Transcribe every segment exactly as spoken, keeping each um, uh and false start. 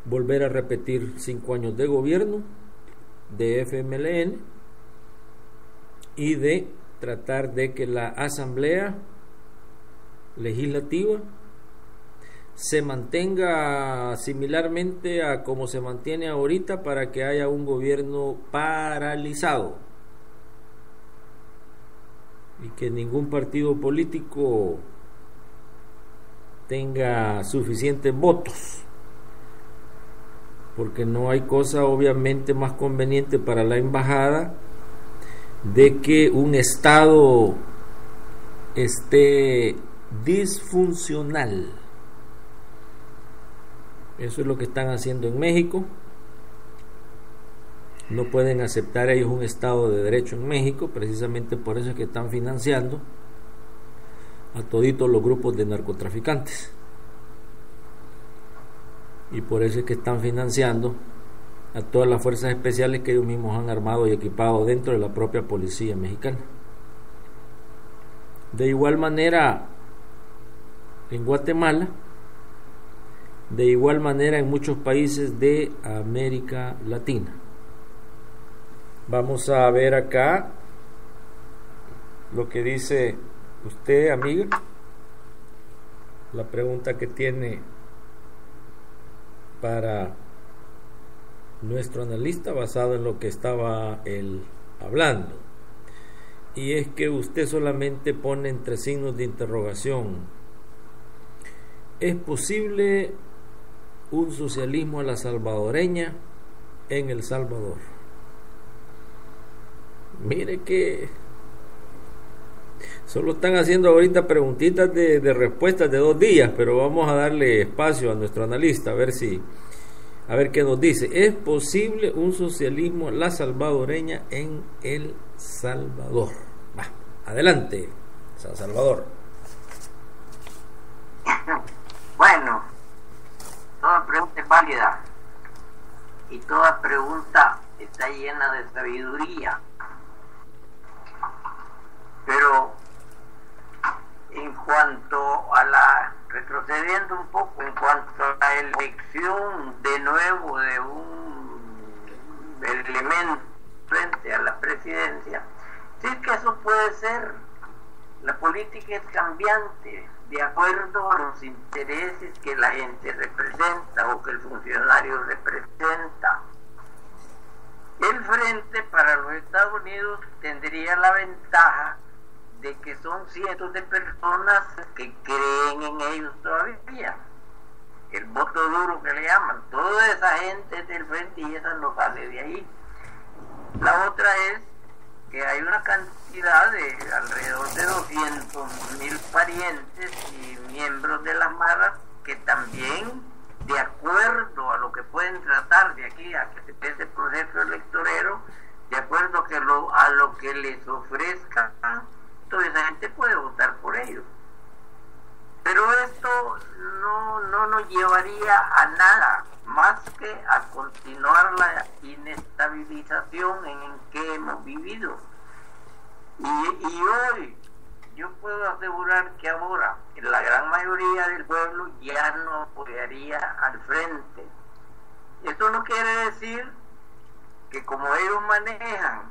volver a repetir cinco años de gobierno de F M L N y de tratar de que la asamblea legislativa se mantenga similarmente a como se mantiene ahorita, para que haya un gobierno paralizado y que ningún partido político tenga suficientes votos, porque no hay cosa obviamente más conveniente para la embajada de que un estado esté disfuncional. Eso es lo que están haciendo en México. No pueden aceptar ellos un estado de derecho en México, precisamente por eso es que están financiando a toditos los grupos de narcotraficantes, y por eso es que están financiando a todas las fuerzas especiales que ellos mismos han armado y equipado dentro de la propia policía mexicana. De igual manera en Guatemala, de igual manera en muchos países de América Latina. Vamos a ver acá lo que dice usted, amiga, la pregunta que tiene para nuestro analista basado en lo que estaba él hablando, y es que usted solamente pone entre signos de interrogación: ¿es posible un socialismo a la salvadoreña en El Salvador? Mire que solo están haciendo ahorita preguntitas de, de respuestas de dos días, pero vamos a darle espacio a nuestro analista a ver si a ver qué nos dice. ¿Es posible un socialismo a la salvadoreña en El Salvador? Va, adelante, San Salvador. Bueno, toda pregunta es válida y toda pregunta está llena de sabiduría, pero en cuanto a la, retrocediendo un poco, en cuanto a la elección de nuevo de un elemento frente a la presidencia, sí que eso puede ser. La política es cambiante de acuerdo a los intereses que la gente representa o que el funcionario representa. El Frente para los Estados Unidos tendría la ventaja de que son cientos de personas que creen en ellos todavía. El voto duro que le llaman. Toda esa gente es del Frente y esa no sale de ahí. La otra es que hay una cantidad de alrededor de doscientos mil parientes y miembros de las maras que también, de acuerdo a lo que pueden tratar de aquí a que se dé ese proceso electorero, de acuerdo a, que lo, a lo que les ofrezcan, toda esa gente puede votar por ellos. Pero esto no, no nos llevaría a nada más que a continuar la inestabilización en que hemos vivido. Y, y hoy yo puedo asegurar que ahora la gran mayoría del pueblo ya no apoyaría al Frente. Esto no quiere decir que como ellos manejan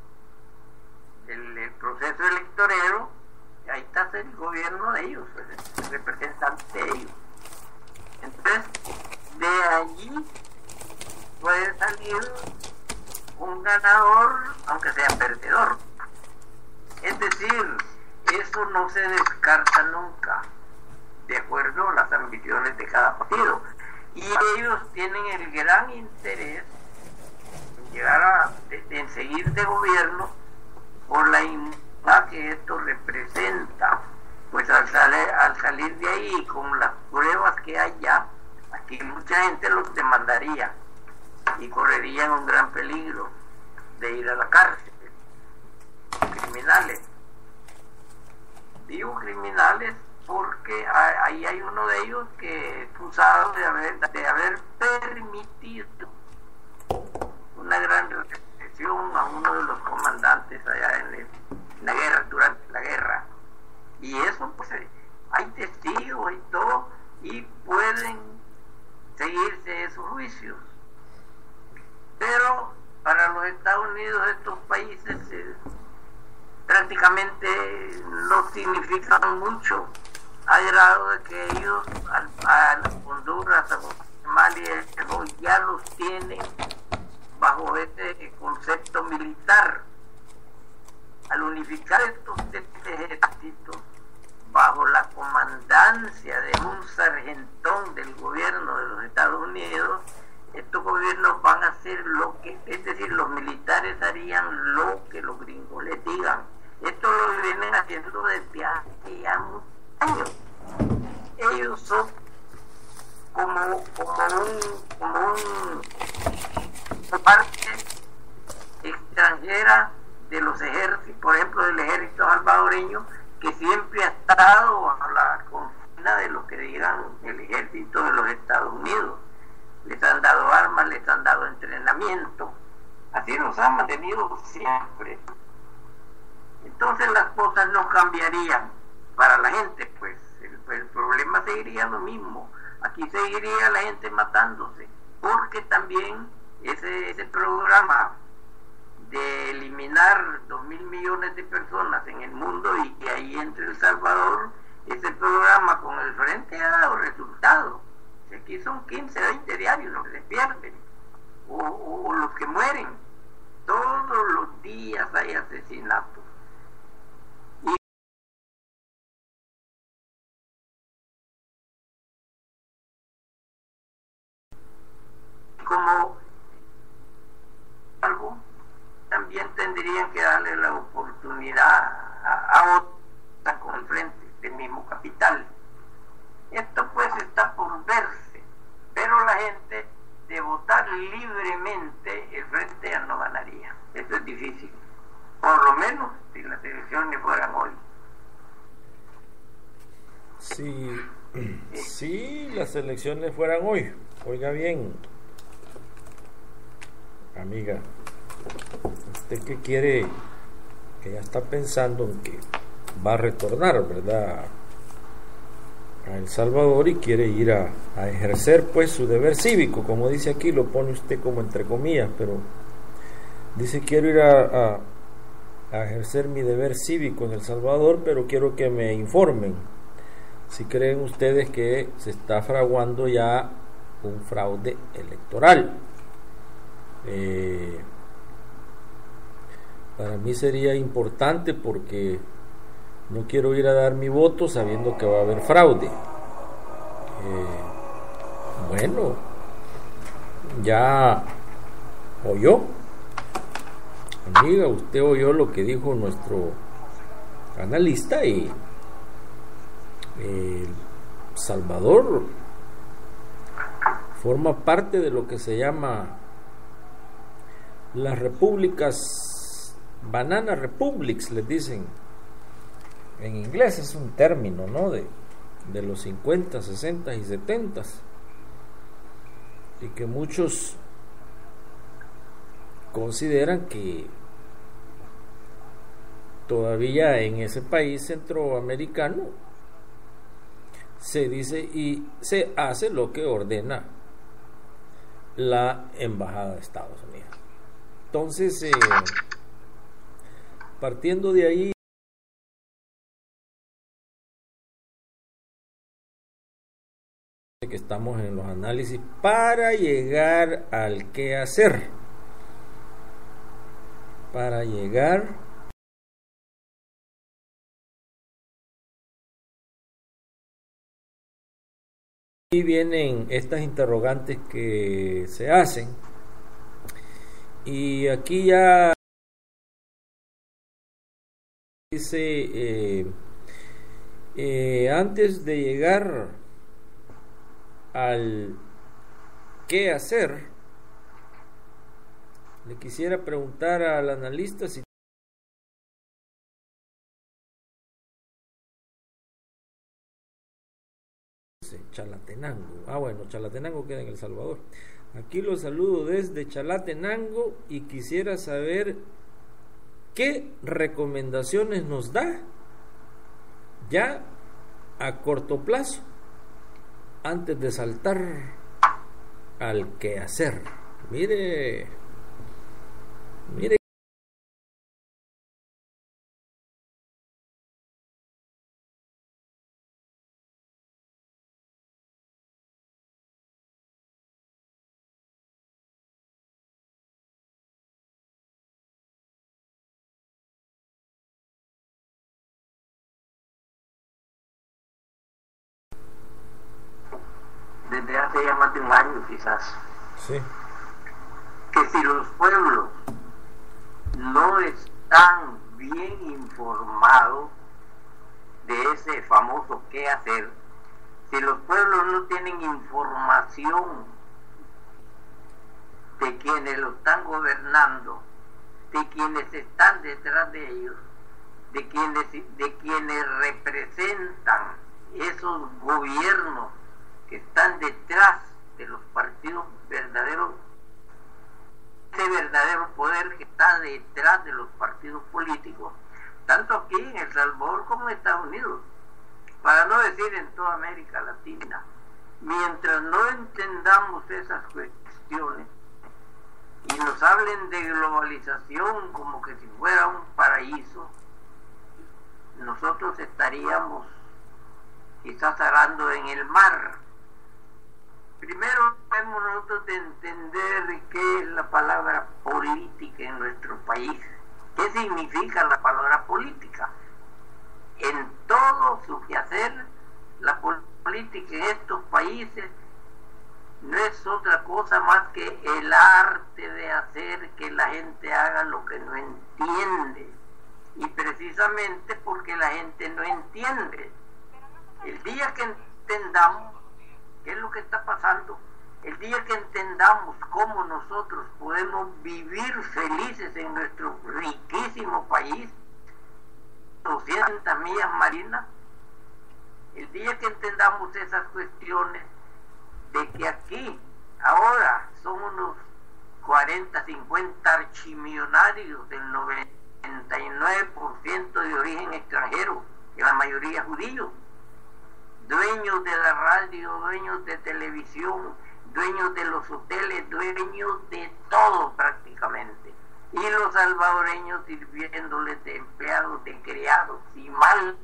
el, el proceso electorero, ahí está el gobierno de ellos, el representante de ellos. Entonces, de allí puede salir un ganador, aunque sea perdedor. Es decir, eso no se descarta nunca, de acuerdo a las ambiciones de cada partido. Y ellos tienen el gran interés en llegar a de, en seguir de gobierno por la imagen que esto representa. Pues al, sale, al salir de ahí, con las pruebas que hay ya, aquí mucha gente los demandaría y correrían un gran peligro de ir a la cárcel. Criminales. Digo criminales porque ahí hay uno de ellos que es acusado de haber, de haber permitido una gran represión a uno de los comandantes allá en, el, en la guerra, durante la guerra. Y eso, pues, hay testigos y todo, y pueden seguirse esos juicios. Pero para los Estados Unidos estos países eh, prácticamente no significan mucho, a grado de que ellos a, a Honduras, a Guatemala ya los tienen bajo este concepto militar. Al unificar estos ejércitos bajo la comandancia de un sargentón del gobierno de los Estados Unidos, estos gobiernos van a hacer lo que, es decir, los militares harían lo que los gringos les digan. Esto lo vienen haciendo desde hace ya muchos años. Ellos son como, como un, como un como parte extranjera de los ejércitos, por ejemplo del ejército salvadoreño, que siempre ha estado bajo la consigna de lo que digan el ejército de los Estados Unidos. Les han dado armas, les han dado entrenamiento, así nos han mantenido siempre. Entonces las cosas no cambiarían para la gente, pues el, el problema seguiría lo mismo. Aquí seguiría la gente matándose, porque también ese, ese programa de eliminar dos mil millones de personas en el mundo y que ahí entre El Salvador, ese programa con el frente ha dado resultados. Aquí son quince, veinte diarios los que se pierden o, o, o los que mueren. Todos los días hay asesinatos. Y como algo, también tendrían que darle la oportunidad a, a otra con el frente del mismo capital. Esto pues está por verse, pero la gente de votar libremente el frente ya no ganaría. Esto es difícil, por lo menos si las elecciones fueran hoy. Si, si las elecciones fueran hoy, oiga bien, amiga, usted que quiere, que ya está pensando en que va a retornar, ¿verdad?, a El Salvador y quiere ir a, a ejercer pues su deber cívico, como dice aquí, lo pone usted como entre comillas, pero dice quiero ir a, a, a ejercer mi deber cívico en El Salvador, pero quiero que me informen si creen ustedes que se está fraguando ya un fraude electoral. Eh, para mí sería importante porque no quiero ir a dar mi voto sabiendo que va a haber fraude. Eh, bueno, ya oyó, amiga, usted oyó lo que dijo nuestro analista y El Salvador forma parte de lo que se llama las repúblicas, banana republics, les dicen. En inglés es un término, ¿no?, de, de los cincuenta, sesenta y setenta, y que muchos consideran que todavía en ese país centroamericano se dice y se hace lo que ordena la embajada de Estados Unidos. Entonces, eh, partiendo de ahí, que estamos en los análisis para llegar al qué hacer, para llegar y vienen estas interrogantes que se hacen, y aquí ya dice eh, eh, antes de llegar al qué hacer, le quisiera preguntar al analista si Chalatenango. Ah, bueno, Chalatenango queda en El Salvador. Aquí lo saludo desde Chalatenango y quisiera saber qué recomendaciones nos da ya a corto plazo, antes de saltar al quehacer. Mire, mire. Desde hace ya más de un año quizás, Sí. que si los pueblos no están bien informados de ese famoso qué hacer, si los pueblos no tienen información de quienes lo están gobernando, de quienes están detrás de ellos, de quienes, de quienes representan esos gobiernos que están detrás de los partidos verdaderos, ese verdadero poder que está detrás de los partidos políticos, tanto aquí en El Salvador como en Estados Unidos, para no decir en toda América Latina. Mientras no entendamos esas cuestiones y nos hablen de globalización como que si fuera un paraíso, nosotros estaríamos quizás arando en el mar. Primero debemos nosotros de entender qué es la palabra política en nuestro país. ¿Qué significa la palabra política? En todo su quehacer, la política en estos países no es otra cosa más que el arte de hacer que la gente haga lo que no entiende. Y precisamente porque la gente no entiende. El día que entendamos qué es lo que está pasando, el día que entendamos cómo nosotros podemos vivir felices en nuestro riquísimo país, doscientas millas marinas, el día que entendamos esas cuestiones de que aquí ahora son unos cuarenta, cincuenta archimillonarios del noventa y nueve por ciento de origen extranjero, y la mayoría judíos, dueños de la radio, dueños de televisión, dueños de los hoteles, dueños de todo prácticamente. Y los salvadoreños sirviéndoles de empleados, de criados, y mal,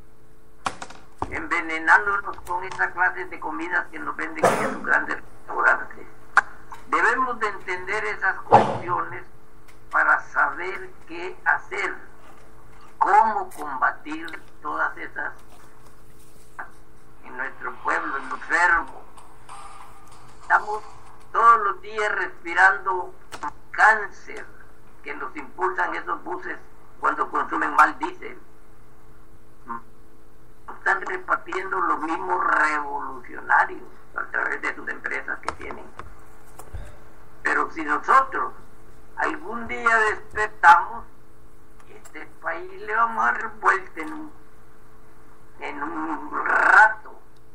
envenenándonos con esa clase de comidas que nos venden en esos grandes restaurantes. Debemos de entender esas cuestiones para saber qué hacer, cómo combatir todas esas en nuestro pueblo enfermo. Estamos todos los días respirando cáncer que nos impulsan esos buses cuando consumen mal diésel. Están repartiendo los mismos revolucionarios a través de sus empresas que tienen. Pero si nosotros algún día despertamos, este país le vamos a dar vuelta en un, en un rato.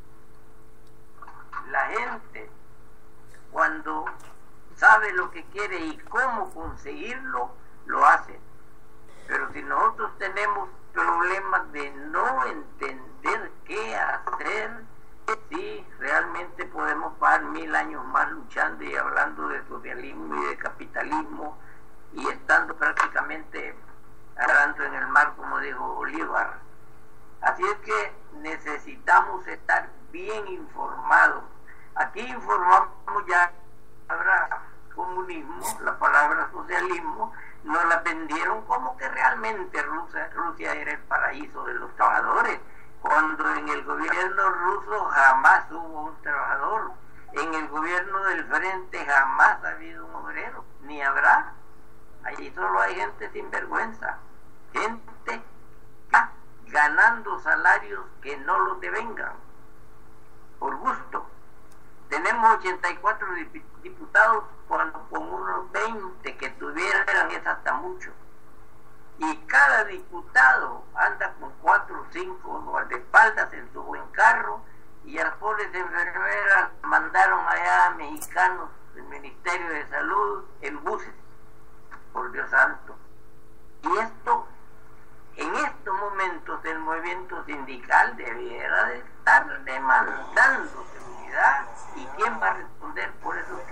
La gente, cuando sabe lo que quiere y cómo conseguirlo, lo hace. Pero si nosotros tenemos problemas de no entender qué hacer, sí, realmente podemos pasar mil años más luchando y hablando de socialismo y de capitalismo y estando prácticamente arando en el mar, como dijo Bolívar. Así es que necesitamos estar bien informados. Aquí informamos ya la palabra comunismo, la palabra socialismo, nos la vendieron como que realmente Rusia, Rusia era el paraíso de los trabajadores, cuando en el gobierno ruso jamás hubo un trabajador, en el gobierno del frente jamás ha habido un obrero, ni habrá. Allí solo hay gente sin vergüenza, gente ganando salarios que no los devengan, por gusto. Tenemos ochenta y cuatro diputados cuando con unos veinte que tuvieran es hasta mucho. Y cada diputado anda con cuatro o cinco guardaespaldas en su buen carro, y a las pobres enfermeras mandaron allá a mexicanos del Ministerio de Salud en buses, por Dios santo. Y esto, en estos momentos, el movimiento sindical debiera de estar estar demandando seguridad y quién va a responder por esos